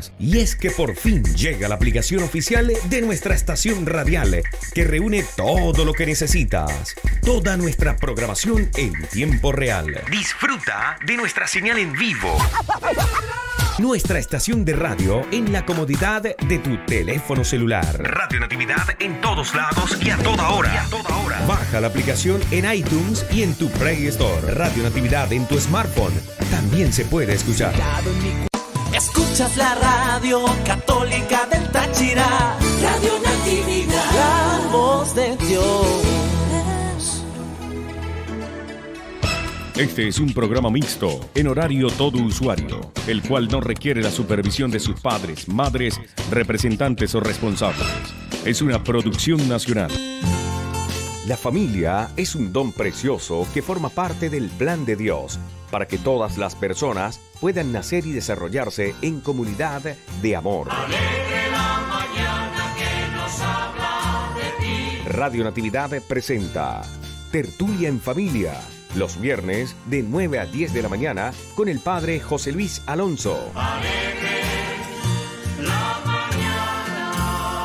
Y es que por fin llega la aplicación oficial de nuestra estación radial, que reúne todo lo que necesitas. Toda nuestra programación en tiempo real. Disfruta de nuestra señal en vivo. Nuestra estación de radio en la comodidad de tu teléfono celular. Radio Natividad en todos lados y a toda hora. Baja la aplicación en iTunes y en tu Play Store. Radio Natividad en tu smartphone también se puede escuchar. Escuchas la radio católica del Táchira. Radio Natividad, la voz de Dios. Este es un programa mixto, en horario todo usuario, el cual no requiere la supervisión de sus padres, madres, representantes o responsables. Es una producción nacional. La familia es un don precioso que forma parte del plan de Dios para que todas las personas puedan nacer y desarrollarse en comunidad de amor. Alegre la mañana que nos habla de ti. Radio Natividad presenta Tertulia en Familia, los viernes de 9 a 10 de la mañana con el padre José Luis Alonso. Alegre la mañana.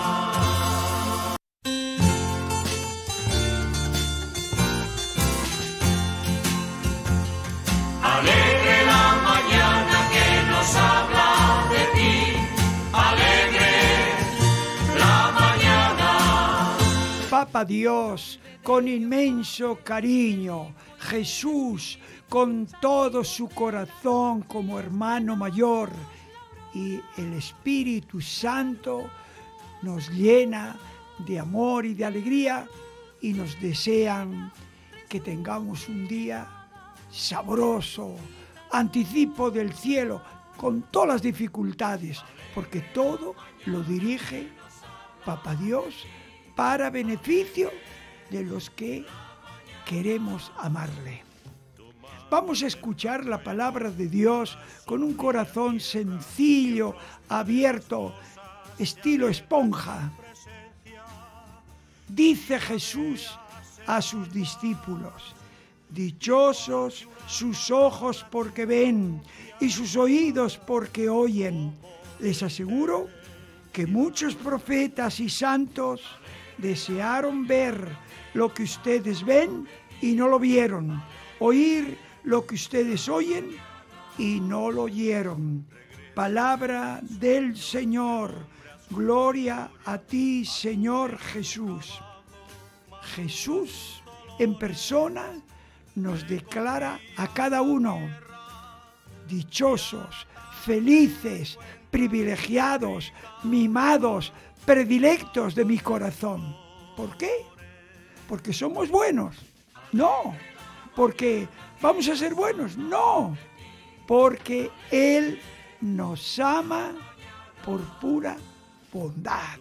Alegre la mañana que nos habla de ti. Alegre la mañana. Papa Dios, con inmenso cariño, Jesús, con todo su corazón como hermano mayor, y el Espíritu Santo nos llena de amor y de alegría y nos desean que tengamos un día sabroso, anticipo del cielo, con todas las dificultades, porque todo lo dirige Papa Dios para beneficio de los que queremos amarle. Vamos a escuchar la palabra de Dios con un corazón sencillo, abierto, estilo esponja. Dice Jesús a sus discípulos: dichosos sus ojos porque ven y sus oídos porque oyen. Les aseguro que muchos profetas y santos desearon ver lo que ustedes ven y no lo vieron, oír lo que ustedes oyen y no lo oyeron. Palabra del Señor. Gloria a ti, Señor Jesús. Jesús en persona nos declara a cada uno dichosos, felices, privilegiados, mimados, predilectos de mi corazón. ¿Por qué? ¿Porque somos buenos? No. ¿Porque vamos a ser buenos? No. Porque Él nos ama por pura bondad.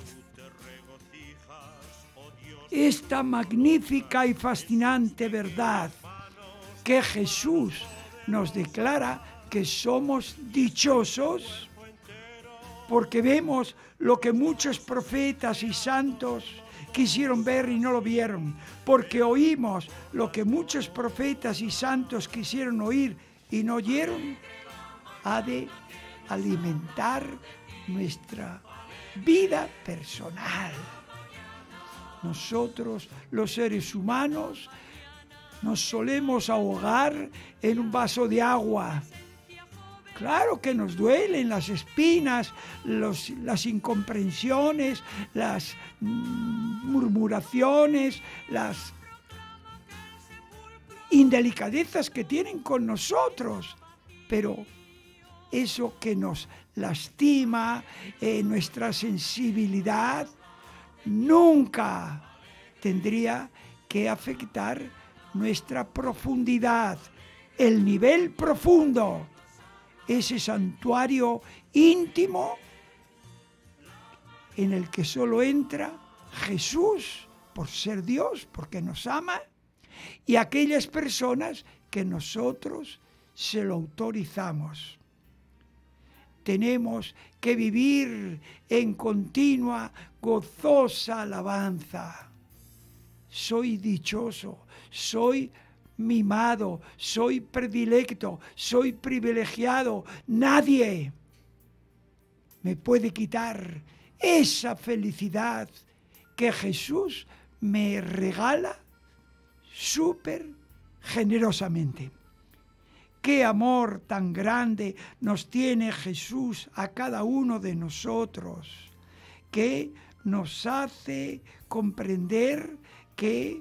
Esta magnífica y fascinante verdad que Jesús nos declara que somos dichosos porque vemos lo que muchos profetas y santos quisieron ver y no lo vieron, porque oímos lo que muchos profetas y santos quisieron oír y no oyeron, ha de alimentar nuestra vida personal. Nosotros, los seres humanos, nos solemos ahogar en un vaso de agua. Claro que nos duelen las espinas, las incomprensiones, las murmuraciones, las indelicadezas que tienen con nosotros. Pero eso que nos lastima, nuestra sensibilidad, nunca tendría que afectar nuestra profundidad, el nivel profundo, ese santuario íntimo en el que solo entra Jesús por ser Dios, porque nos ama, y aquellas personas que nosotros se lo autorizamos. Tenemos que vivir en continua, gozosa alabanza. Soy dichoso, soy mimado, soy predilecto, soy privilegiado. Nadie me puede quitar esa felicidad que Jesús me regala súper generosamente. Qué amor tan grande nos tiene Jesús a cada uno de nosotros, que nos hace comprender que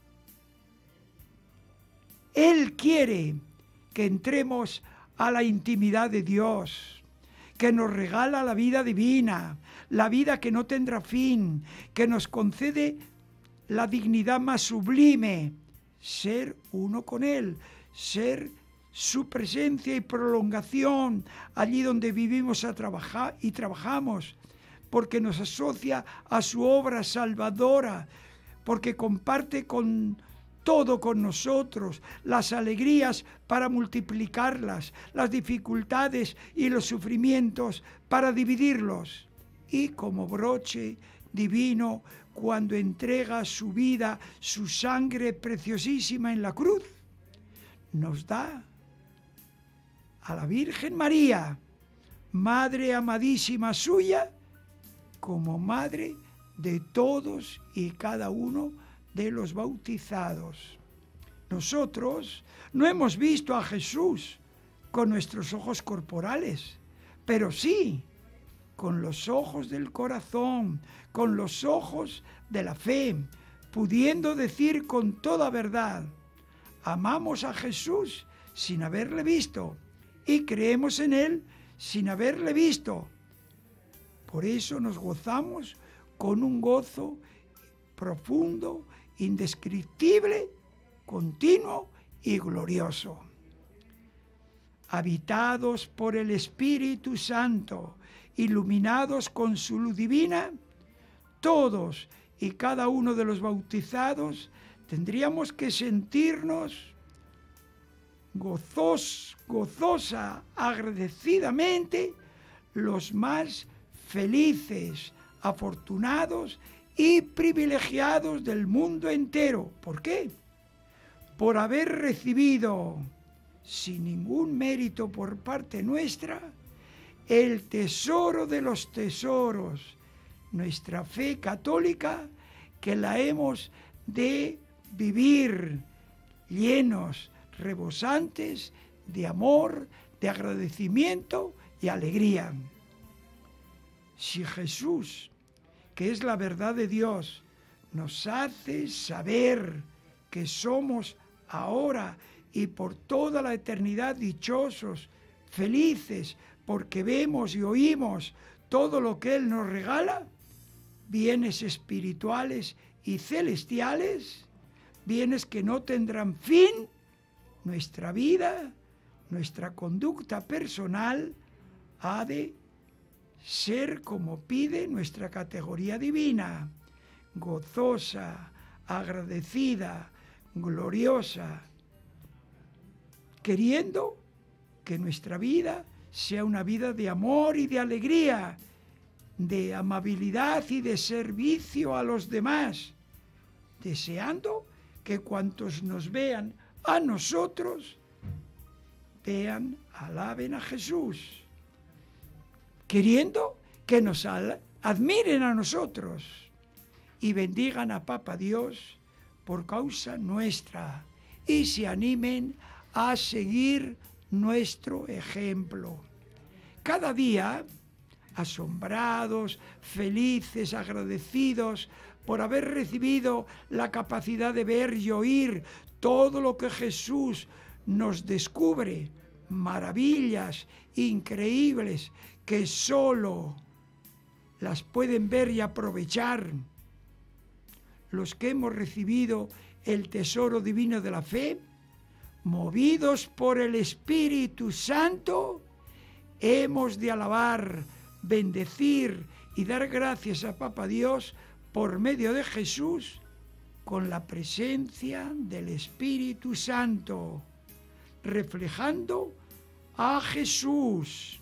Él quiere que entremos a la intimidad de Dios, que nos regala la vida divina, la vida que no tendrá fin, que nos concede la dignidad más sublime, ser uno con Él, ser su presencia y prolongación allí donde vivimos y trabajamos, porque nos asocia a su obra salvadora, porque comparte todo con nosotros, las alegrías para multiplicarlas, las dificultades y los sufrimientos para dividirlos. Y como broche divino, cuando entrega su vida, su sangre preciosísima en la cruz, nos da a la Virgen María, Madre amadísima suya, como Madre de todos y cada uno de los bautizados. Nosotros no hemos visto a Jesús con nuestros ojos corporales, pero sí con los ojos del corazón, con los ojos de la fe, pudiendo decir con toda verdad: amamos a Jesús sin haberle visto y creemos en Él sin haberle visto. Por eso nos gozamos con un gozo profundo, indescriptible, continuo y glorioso. Habitados por el Espíritu Santo, iluminados con su luz divina, todos y cada uno de los bautizados tendríamos que sentirnos gozosa, agradecidamente, los más felices, afortunados y privilegiados del mundo entero. ¿Por qué? Por haber recibido, sin ningún mérito por parte nuestra, el tesoro de los tesoros, nuestra fe católica, que la hemos de vivir llenos, rebosantes de amor, de agradecimiento y alegría. Si Jesús, que es la verdad de Dios, nos hace saber que somos ahora y por toda la eternidad dichosos, felices, porque vemos y oímos todo lo que Él nos regala, bienes espirituales y celestiales, bienes que no tendrán fin, nuestra vida, nuestra conducta personal ha de ser como pide nuestra categoría divina, gozosa, agradecida, gloriosa, queriendo que nuestra vida sea una vida de amor y de alegría, de amabilidad y de servicio a los demás, deseando que cuantos nos vean a nosotros, vean, alaben a Jesús, queriendo que nos admiren a nosotros y bendigan a Papa Dios por causa nuestra y se animen a seguir nuestro ejemplo. Cada día, asombrados, felices, agradecidos por haber recibido la capacidad de ver y oír todo lo que Jesús nos descubre, maravillas increíbles que solo las pueden ver y aprovechar los que hemos recibido el tesoro divino de la fe, movidos por el Espíritu Santo, hemos de alabar, bendecir y dar gracias a Papa Dios por medio de Jesús, con la presencia del Espíritu Santo, reflejando a Jesús,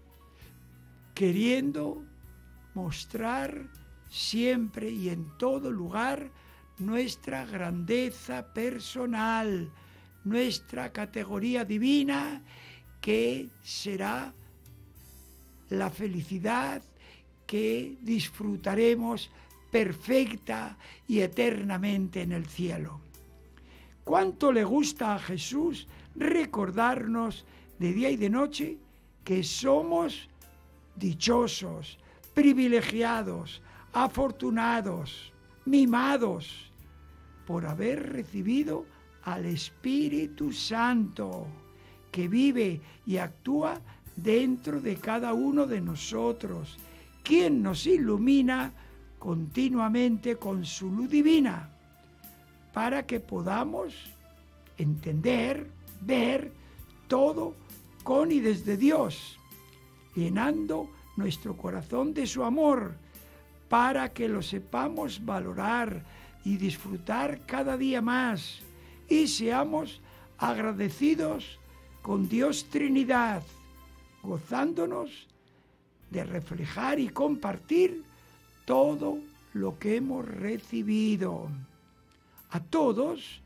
queriendo mostrar siempre y en todo lugar nuestra grandeza personal, nuestra categoría divina, que será la felicidad que disfrutaremos perfecta y eternamente en el cielo. ¿Cuánto le gusta a Jesús recordarnos de día y de noche que somos dichosos, privilegiados, afortunados, mimados por haber recibido al Espíritu Santo que vive y actúa dentro de cada uno de nosotros, quien nos ilumina continuamente con su luz divina, para que podamos entender, ver todo con y desde Dios, llenando nuestro corazón de su amor, para que lo sepamos valorar y disfrutar cada día más, y seamos agradecidos con Dios Trinidad, gozándonos de reflejar y compartir todo lo que hemos recibido. A todos,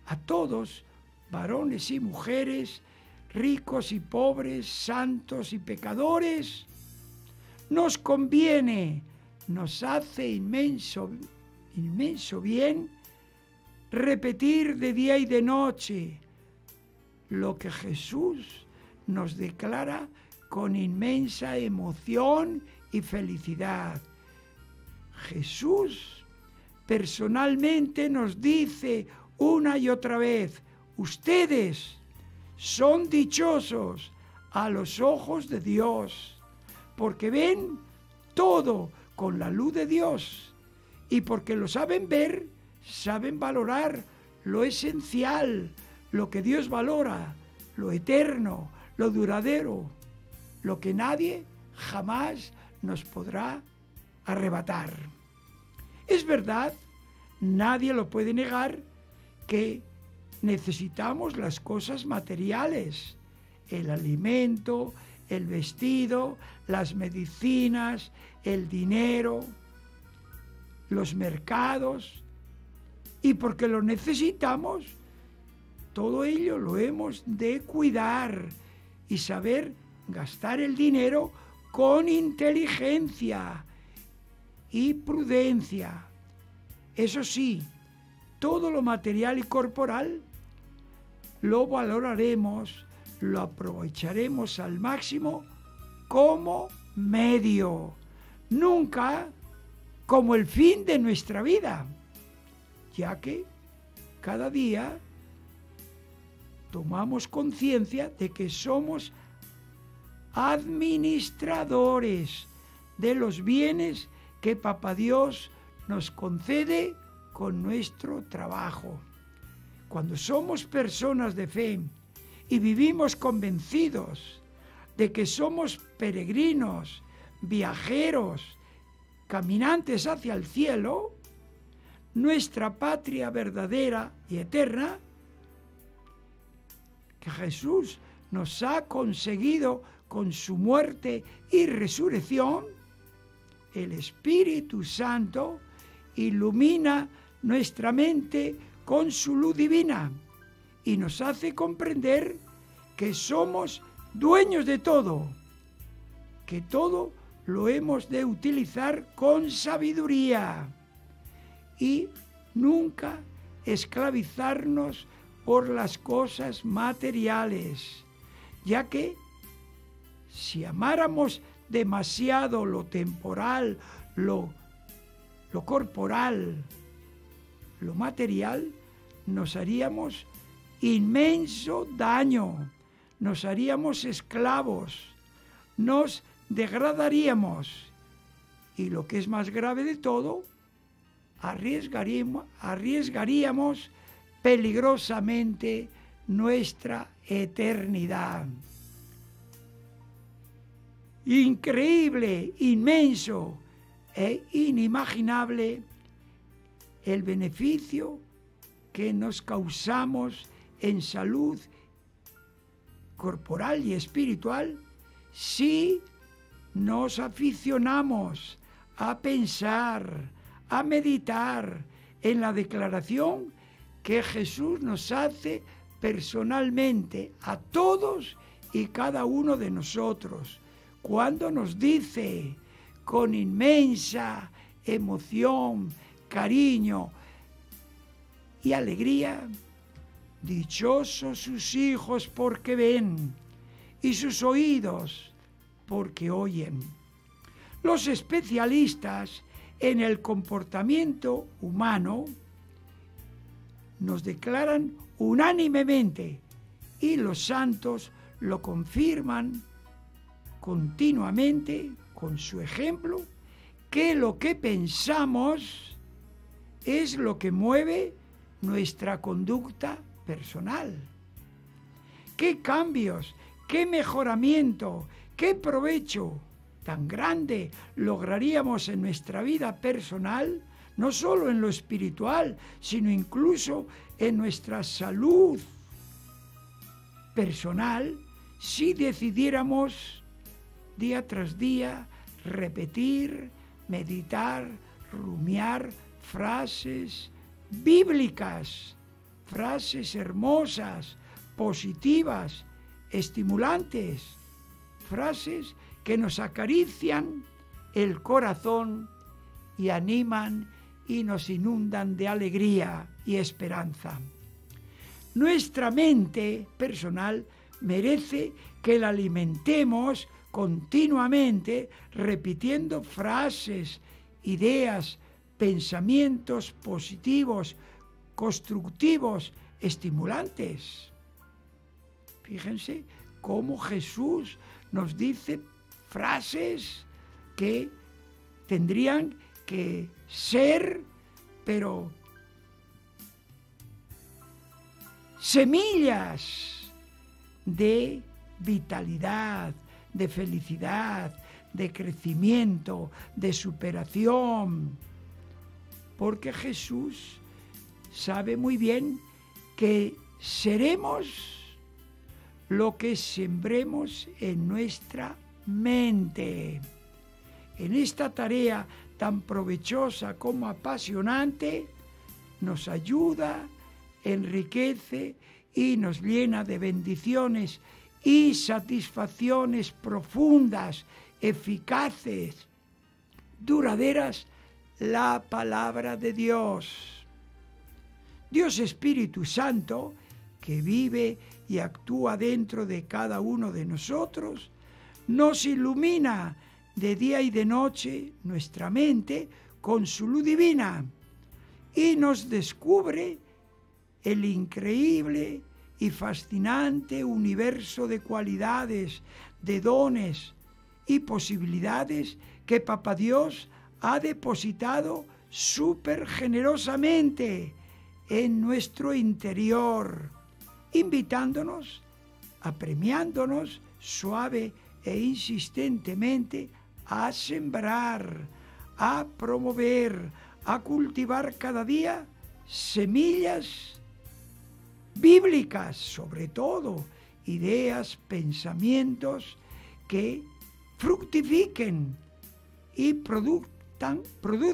varones y mujeres, ricos y pobres, santos y pecadores, nos conviene, nos hace inmenso bien repetir de día y de noche lo que Jesús nos declara con inmensa emoción y felicidad. Jesús personalmente nos dice una y otra vez: ustedes son dichosos a los ojos de Dios, porque ven todo con la luz de Dios, y porque lo saben ver, saben valorar lo esencial, lo que Dios valora, lo eterno, lo duradero, lo que nadie jamás nos podrá arrebatar. Es verdad, nadie lo puede negar, que necesitamos las cosas materiales, el alimento, el vestido, las medicinas, el dinero, los mercados, y porque lo necesitamos, todo ello lo hemos de cuidar y saber gastar el dinero con inteligencia y prudencia. Eso sí, todo lo material y corporal lo valoraremos, lo aprovecharemos al máximo como medio, nunca como el fin de nuestra vida, ya que cada día tomamos conciencia de que somos administradores de los bienes que Papá Dios nos concede con nuestro trabajo. Cuando somos personas de fe y vivimos convencidos de que somos peregrinos, viajeros, caminantes hacia el cielo, nuestra patria verdadera y eterna, que Jesús nos ha conseguido con su muerte y resurrección, el Espíritu Santo ilumina nuestra mente con su luz divina y nos hace comprender que somos dueños de todo, que todo lo hemos de utilizar con sabiduría y nunca esclavizarnos por las cosas materiales, ya que si amáramos demasiado lo temporal, lo corporal, lo material, nos haríamos inmenso daño, nos haríamos esclavos, nos degradaríamos y, lo que es más grave de todo, arriesgaríamos peligrosamente nuestra eternidad. Increíble, inmenso e inimaginable el beneficio que nos causamos en salud corporal y espiritual si nos aficionamos a pensar, a meditar en la declaración que Jesús nos hace personalmente a todos y cada uno de nosotros, cuando nos dice con inmensa emoción, cariño y alegría: dichosos sus ojos porque ven y sus oídos porque oyen. Los especialistas en el comportamiento humano nos declaran unánimemente, y los santos lo confirman continuamente con su ejemplo, que lo que pensamos es lo que mueve nuestra conducta personal. ¿Qué cambios, qué mejoramiento, qué provecho tan grande lograríamos en nuestra vida personal, no solo en lo espiritual, sino incluso en nuestra salud personal, si decidiéramos día tras día repetir, meditar, rumiar frases bíblicas, frases hermosas, positivas, estimulantes, frases que nos acarician el corazón y animan y nos inundan de alegría y esperanza. Nuestra mente personal merece que la alimentemos continuamente repitiendo frases, ideas, pensamientos positivos, constructivos, estimulantes. Fíjense cómo Jesús nos dice frases que tendrían que ser, pero semillas de vitalidad, de felicidad, de crecimiento, de superación. Porque Jesús sabe muy bien que seremos lo que sembremos en nuestra mente. En esta tarea tan provechosa como apasionante, nos ayuda, enriquece y nos llena de bendiciones y satisfacciones profundas, eficaces, duraderas, la palabra de Dios. Dios Espíritu Santo, que vive y actúa dentro de cada uno de nosotros, nos ilumina de día y de noche nuestra mente con su luz divina y nos descubre el increíble y fascinante universo de cualidades, de dones y posibilidades que Papá Dios ha depositado súper generosamente en nuestro interior, invitándonos, apremiándonos suave e insistentemente a sembrar, a promover, a cultivar cada día semillas bíblicas, sobre todo, ideas, pensamientos que fructifiquen y produzcan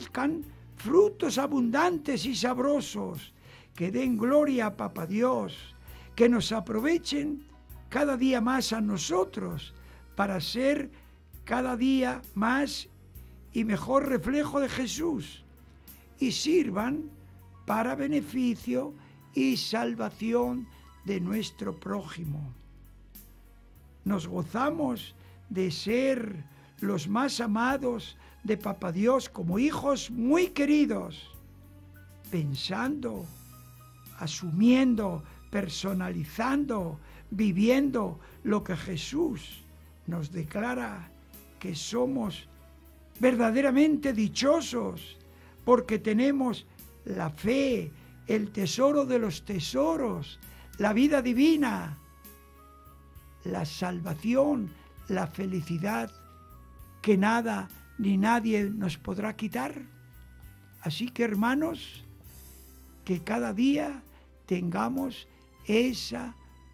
frutos abundantes y sabrosos, que den gloria a Papá Dios, que nos aprovechen cada día más a nosotros para ser cada día más y mejor reflejo de Jesús y sirvan para beneficio y salvación de nuestro prójimo. Nos gozamos de ser los más amados de Papá Dios como hijos muy queridos, pensando, asumiendo, personalizando, viviendo lo que Jesús nos declara, que somos verdaderamente dichosos porque tenemos la fe, el tesoro de los tesoros, la vida divina, la salvación, la felicidad que nada ni nadie nos podrá quitar. Así que, hermanos, que cada día tengamos esa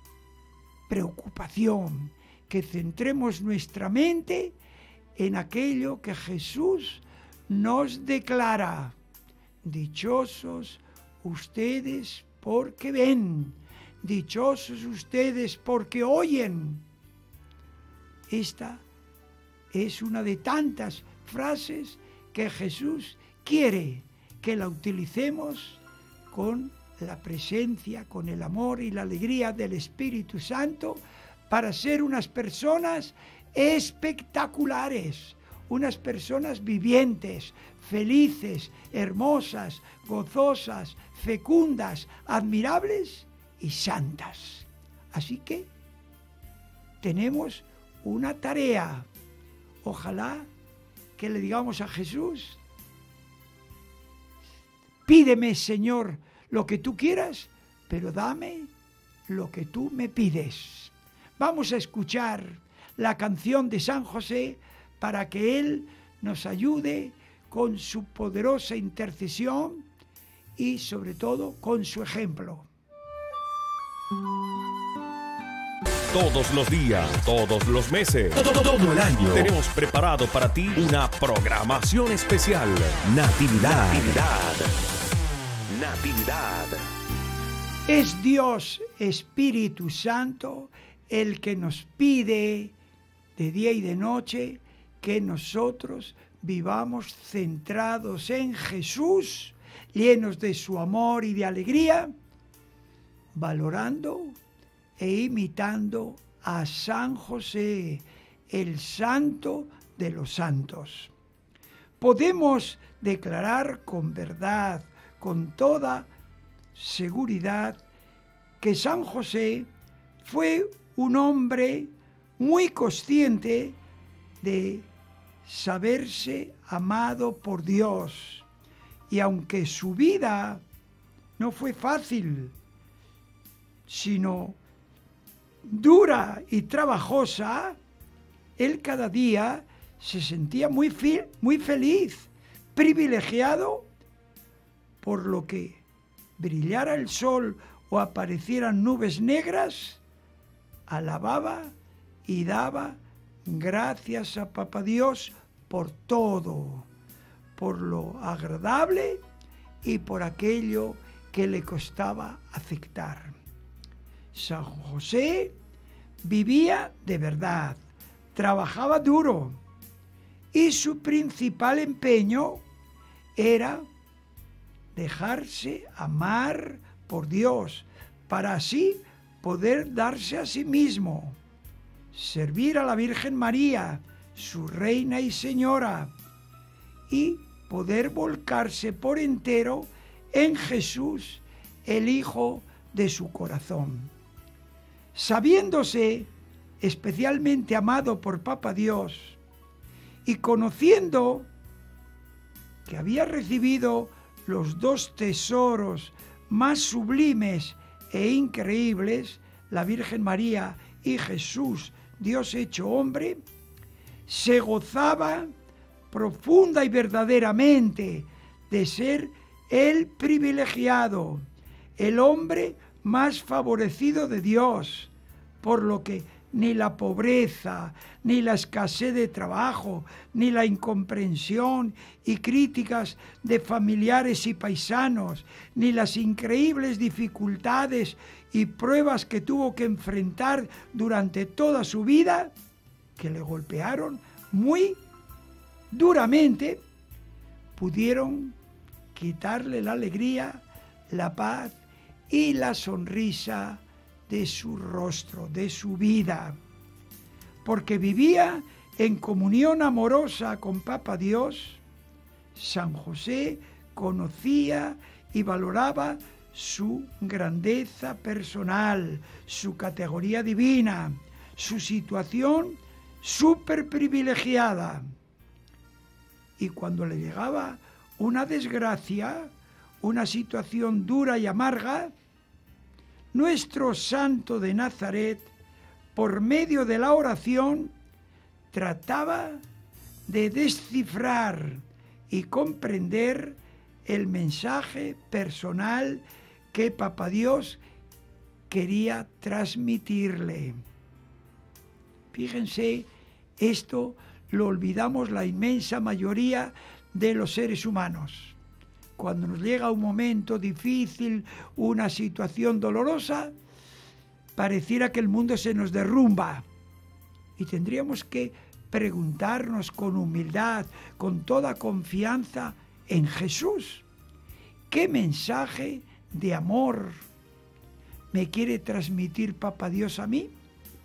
preocupación, que centremos nuestra mente en aquello que Jesús nos declara. Dichosos ustedes porque ven, dichosos ustedes porque oyen. Esta es una de tantas frases que Jesús quiere que la utilicemos con la presencia, con el amor y la alegría del Espíritu Santo para ser unas personas espectaculares, unas personas vivientes, felices, hermosas, gozosas, fecundas, admirables y santas. Así que tenemos una tarea. Ojalá que le digamos a Jesús: pídeme, Señor, lo que tú quieras, pero dame lo que tú me pides. Vamos a escuchar la canción de San José para que Él nos ayude con su poderosa intercesión y sobre todo con su ejemplo. Todos los días, todos los meses, todo el año, tenemos preparado para ti una programación especial. Natividad. Es Dios, Espíritu Santo, el que nos pide de día y de noche que nosotros vivamos centrados en Jesús, llenos de su amor y de alegría, valorando e imitando a San José, el santo de los santos. Podemos declarar con verdad, con toda seguridad, que San José fue un hombre muy consciente de saberse amado por Dios. Y aunque su vida no fue fácil, sino dura y trabajosa, él cada día se sentía muy feliz, privilegiado, por lo que brillara el sol o aparecieran nubes negras, alababa y daba gracias a Papá Dios por todo, por lo agradable y por aquello que le costaba aceptar. San José vivía de verdad, trabajaba duro y su principal empeño era dejarse amar por Dios para así poder darse a sí mismo, servir a la Virgen María, su reina y señora, y poder volcarse por entero en Jesús, el Hijo de su corazón. Sabiéndose especialmente amado por Papá Dios y conociendo que había recibido los dos tesoros más sublimes e increíbles, la Virgen María y Jesús, Dios hecho hombre, se gozaba profunda y verdaderamente de ser el privilegiado, el hombre más favorecido de Dios, por lo que ni la pobreza, ni la escasez de trabajo, ni la incomprensión y críticas de familiares y paisanos, ni las increíbles dificultades y pruebas que tuvo que enfrentar durante toda su vida, que le golpearon muy duramente, pudieron quitarle la alegría, la paz y la sonrisa de su rostro, de su vida, porque vivía en comunión amorosa con Papá Dios. San José conocía y valoraba su grandeza personal, su categoría divina, su situación súper privilegiada. Y cuando le llegaba una desgracia, una situación dura y amarga, nuestro santo de Nazaret, por medio de la oración, trataba de descifrar y comprender el mensaje personal que Papá Dios quería transmitirle. Fíjense, esto lo olvidamos la inmensa mayoría de los seres humanos. Cuando nos llega un momento difícil, una situación dolorosa, pareciera que el mundo se nos derrumba y tendríamos que preguntarnos con humildad, con toda confianza en Jesús, ¿qué mensaje de amor me quiere transmitir Papá Dios a mí?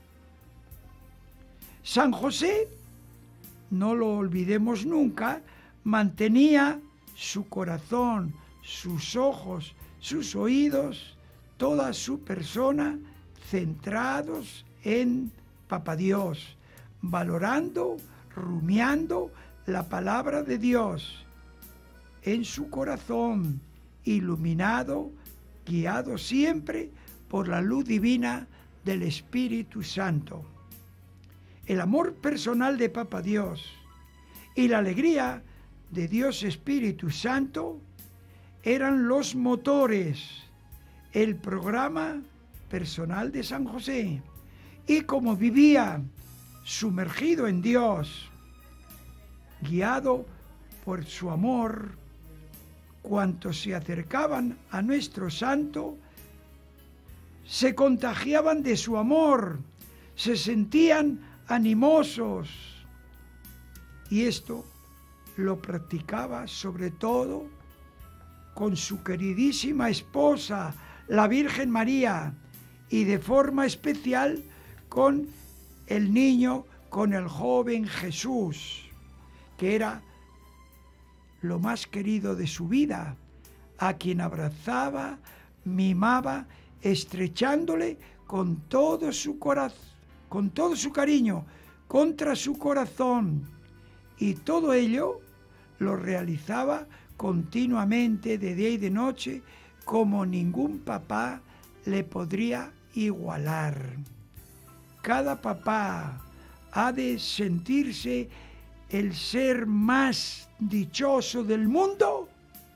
San José, no lo olvidemos nunca, mantenía su corazón, sus ojos, sus oídos, toda su persona centrados en Papá Dios, valorando, rumiando la palabra de Dios en su corazón, iluminado, guiado siempre por la luz divina del Espíritu Santo. El amor personal de Papá Dios y la alegría de Dios Espíritu Santo eran los motores, el programa personal de San José. Y como vivía sumergido en Dios, guiado por su amor, cuantos se acercaban a nuestro santo, se contagiaban de su amor, se sentían animosos. Y esto lo practicaba sobre todo con su queridísima esposa, la Virgen María, y de forma especial con el niño, con el joven Jesús, que era lo más querido de su vida, a quien abrazaba, mimaba, estrechándole con todo su corazón, con todo su cariño, contra su corazón. Y todo ello lo realizaba continuamente de día y de noche, como ningún papá le podría igualar. Cada papá ha de sentirse el ser más dichoso del mundo,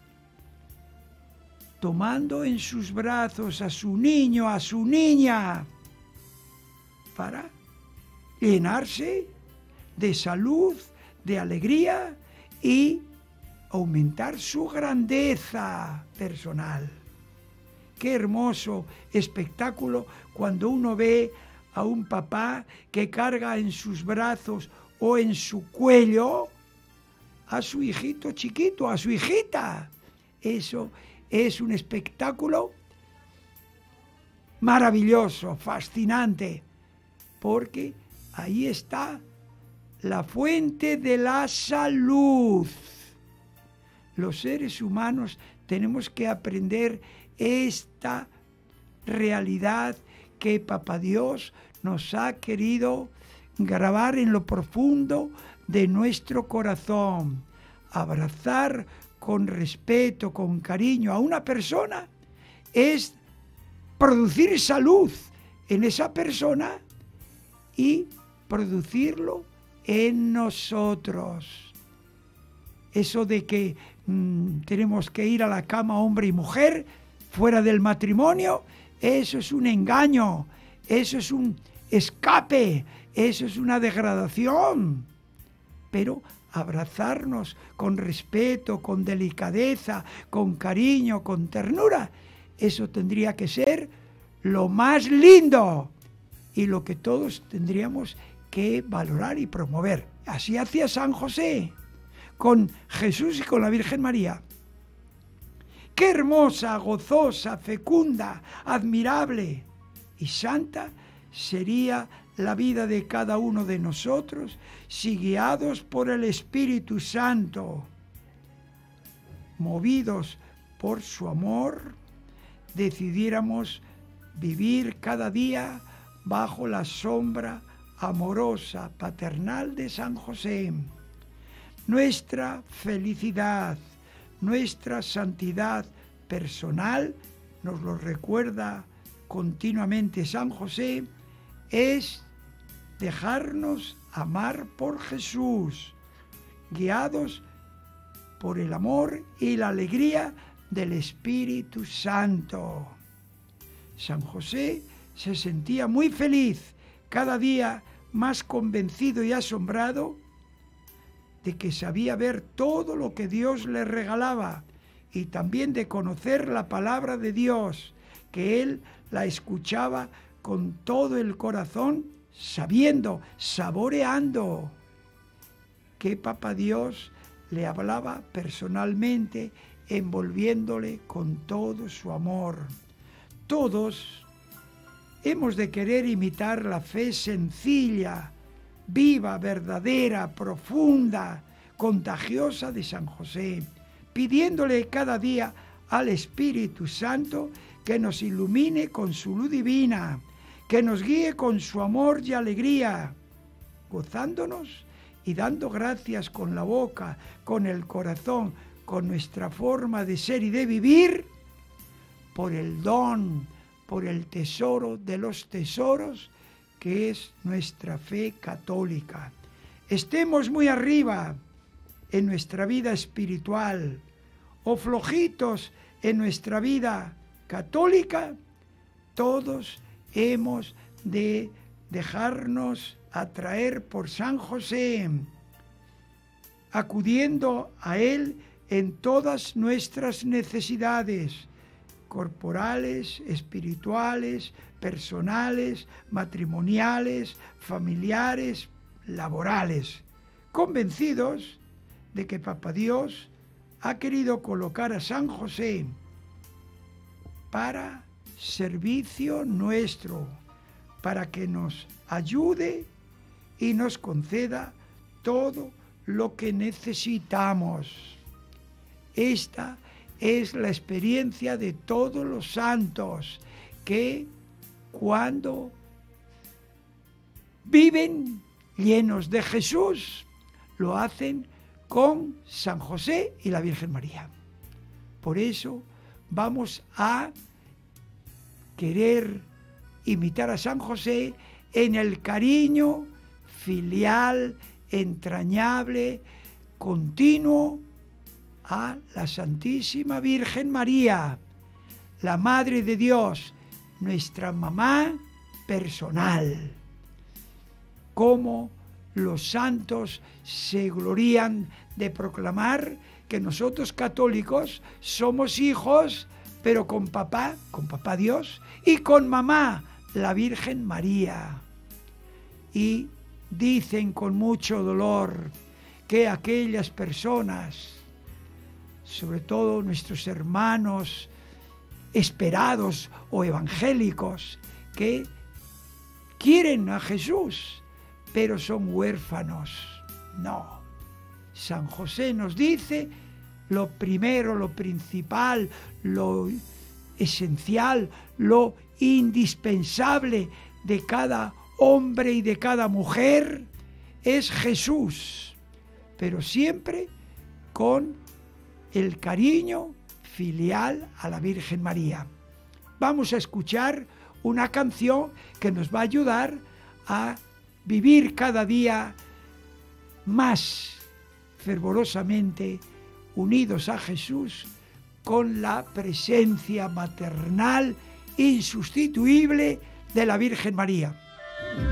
tomando en sus brazos a su niño, a su niña, para llenarse de salud, de alegría y aumentar su grandeza personal. Qué hermoso espectáculo cuando uno ve a un papá que carga en sus brazos o en su cuello a su hijito chiquito, a su hijita. Eso es un espectáculo maravilloso, fascinante, porque ahí está la fuente de la salud. Los seres humanos tenemos que aprender esta realidad que Papá Dios nos ha querido grabar en lo profundo de nuestro corazón. Abrazar con respeto, con cariño a una persona es producir salud en esa persona y producirlo en nosotros. Eso de que tenemos que ir a la cama hombre y mujer fuera del matrimonio, eso es un engaño, eso es un escape, eso es una degradación. Pero abrazarnos con respeto, con delicadeza, con cariño, con ternura, eso tendría que ser lo más lindo y lo que todos tendríamos que valorar y promover. Así hacía San José con Jesús y con la Virgen María. Qué hermosa, gozosa, fecunda, admirable y santa sería la vida de cada uno de nosotros si, guiados por el Espíritu Santo, movidos por su amor, decidiéramos vivir cada día bajo la sombra amorosa, paternal de San José. Nuestra felicidad, nuestra santidad personal, nos lo recuerda continuamente San José, es dejarnos amar por Jesús, guiados por el amor y la alegría del Espíritu Santo. San José se sentía muy feliz, cada día más convencido y asombrado de que sabía ver todo lo que Dios le regalaba y también de conocer la palabra de Dios, que él la escuchaba con todo el corazón, sabiendo, saboreando. que Papá Dios le hablaba personalmente, envolviéndole con todo su amor. Todos hemos de querer imitar la fe sencilla, viva, verdadera, profunda, contagiosa de San José, pidiéndole cada día al Espíritu Santo que nos ilumine con su luz divina, que nos guíe con su amor y alegría, gozándonos y dando gracias con la boca, con el corazón, con nuestra forma de ser y de vivir, por el don, por el tesoro de los tesoros, que es nuestra fe católica. Estemos muy arriba en nuestra vida espiritual o flojitos en nuestra vida católica, todos hemos de dejarnos atraer por San José, acudiendo a él en todas nuestras necesidades corporales, espirituales, personales, matrimoniales, familiares, laborales, convencidos de que Papá Dios ha querido colocar a San José para servicio nuestro, para que nos ayude y nos conceda todo lo que necesitamos. Esta es la experiencia de todos los santos que cuando viven llenos de Jesús, lo hacen con San José y la Virgen María. Por eso vamos a querer imitar a San José en el cariño filial, entrañable, continuo a la Santísima Virgen María, la Madre de Dios, nuestra mamá personal. Como los santos se glorían de proclamar que nosotros católicos somos hijos, pero con papá Dios, y con mamá, la Virgen María. Y dicen con mucho dolor que aquellas personas, sobre todo nuestros hermanos esperados o evangélicos, que quieren a Jesús, pero son huérfanos. No. San José nos dice lo primero, lo principal, lo esencial, lo indispensable de cada hombre y de cada mujer es Jesús, pero siempre con el cariño filial a la Virgen María. Vamos a escuchar una canción que nos va a ayudar a vivir cada día más fervorosamente unidos a Jesús con la presencia maternal insustituible de la Virgen María.